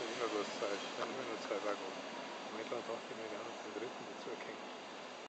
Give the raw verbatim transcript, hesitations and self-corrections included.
immer bloß zwei, es sind immer nur zwei Waggons. Im Mittleren Bach bin ich auch noch den dritten dazu erkennen.